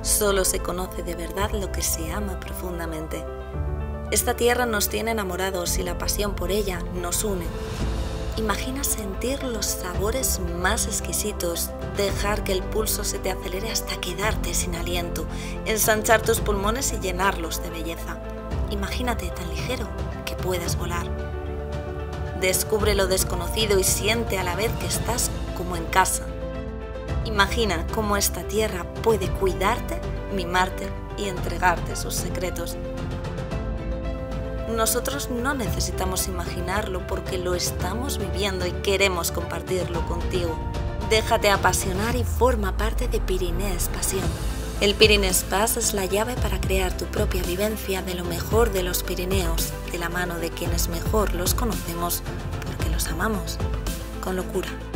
Solo se conoce de verdad lo que se ama profundamente. Esta tierra nos tiene enamorados y la pasión por ella nos une. Imagina sentir los sabores más exquisitos, dejar que el pulso se te acelere hasta quedarte sin aliento, ensanchar tus pulmones y llenarlos de belleza. Imagínate tan ligero que puedas volar. Descubre lo desconocido y siente a la vez que estás como en casa. Imagina cómo esta tierra puede cuidarte, mimarte y entregarte sus secretos. Nosotros no necesitamos imaginarlo porque lo estamos viviendo y queremos compartirlo contigo. Déjate apasionar y forma parte de Pyrénées Passion. El Pyrénées Pass es la llave para crear tu propia vivencia de lo mejor de los Pirineos, de la mano de quienes mejor los conocemos porque los amamos con locura.